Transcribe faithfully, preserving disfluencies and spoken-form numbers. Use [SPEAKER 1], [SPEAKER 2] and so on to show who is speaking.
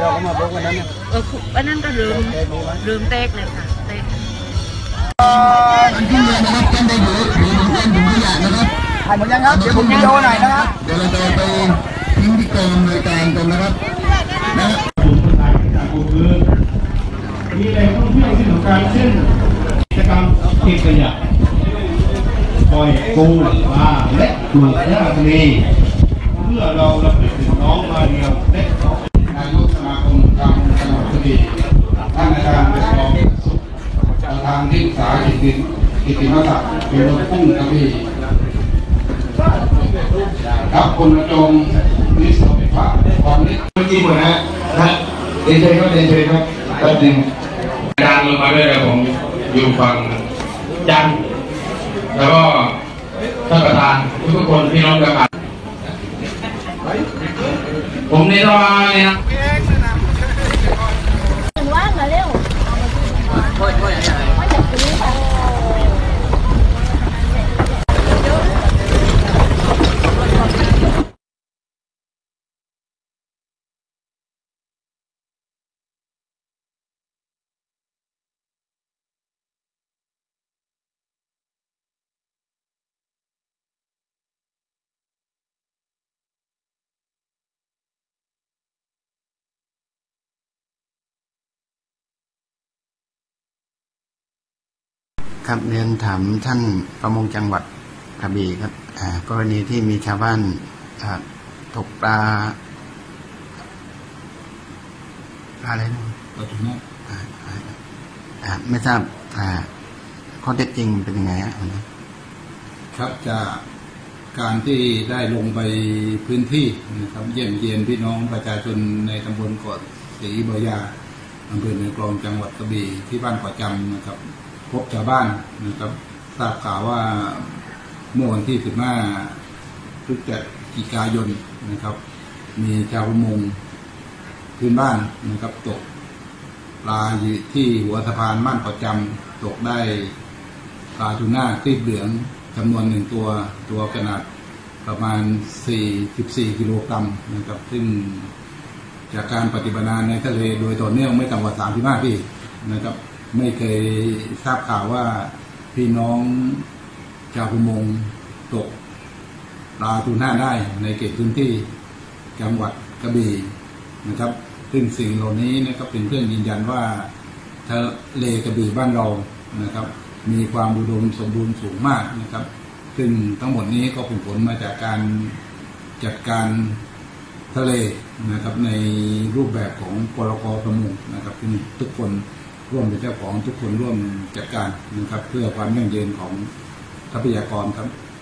[SPEAKER 1] เราก็มาพบกันนั้น
[SPEAKER 2] เอออันนั้นก็ลืมลืมเตกเลยค่ะเตก
[SPEAKER 3] ขึ้นเลยนะครับท่านได้อยู่ถือหนึ่งท่านถุงขยะนะครับ
[SPEAKER 1] ถ่ายหมดยังครับเดี๋ยวผมวิดีโอหน่อยนะครับ
[SPEAKER 3] เดี๋ยวเราจะไปทิ้งที่กองในการกันนะครับนะ
[SPEAKER 4] มีแหล่งท่องเที่ยวที่สำคัญเช่นกิจกรรมเก็บขยะปล่อยปูปลาและปลูกหญ้าทะเลเมื่อเราระลึกถึงน้องมาเดียวและนายกสมาคมการจังหวัดกระบี่ท่านอาจารย์เป็นรองประธานที่ปรึกษากิติกิติมศักดิ์เป็นรถพุ่งกระบี่ครับคุณประจงนิสสิภาความนิสเมื่อกี้หมดนะนะเดนเชยครับเดนเชยครับแป๊บนึงอาจารย์ลงมาด้วยนะผมอยู่ฝั่งจันทร์แล้วก็ท่านประธานทุกคนพี่น้องกระบี่ผมนี่รอเนี่ยนะ
[SPEAKER 2] ว่างมาเร็ว
[SPEAKER 5] ครับเรียนถามท่านประมงจังหวัดกระบี่ครับกรณีที่มีชาวบ้านตกปลาปลาอะไรนะ
[SPEAKER 3] ปลาทูน่า
[SPEAKER 5] ไม่ทราบข้อเท็จจริงเป็นยังไงฮะ
[SPEAKER 3] ครับจากการที่ได้ลงไปพื้นที่นะครับเยี่ยมเยียนพี่น้องประชาชนในตำบลเกาะศรีบอยาอำเภอเมืองกลองจังหวัดกระบี่ที่บ้านเกาะจำนะครับพบชาวบ้านนะครับทราบข่าวว่าเมื่อวันที่สิบห้าพฤศจิกายนนะครับมีชาวประมงพื้นบ้านนะครับตกปลาอยู่ที่หัวสะพานบ้านเกาะจำตกได้ปลาทูน่าครีบเหลืองจำนวนหนึ่งตัวตัวขนาดประมาณสี่สิบสี่กิโลกรัมนะครับซึ่งจากการปฏิบัติงานในทะเลโดยต่อเนื่องไม่ต่ำกว่าสามสิบห้าปีนะครับไม่เคยทราบข่าวว่าพี่น้องชาวประมงตกปลาทูน่าได้ในเขตพื้นที่จังหวัดกระบี่นะครับซึ่งสิ่งเหล่านี้นะครับเป็นเครื่องยืนยันว่าทะเลกระบี่บ้านเรานะครับมีความอุดมสมบูรณ์สูงมากนะครับซึ่งทั้งหมดนี้ก็เป็นผลมาจากการจัดการทะเลนะครับในรูปแบบของปลก.ประมงนะครับที่ทุกคนร่วมเป็นเจ้าของทุกคนร่วมจัดการนะครับเพื่อความยั่งยืนของทรัพยากรครับ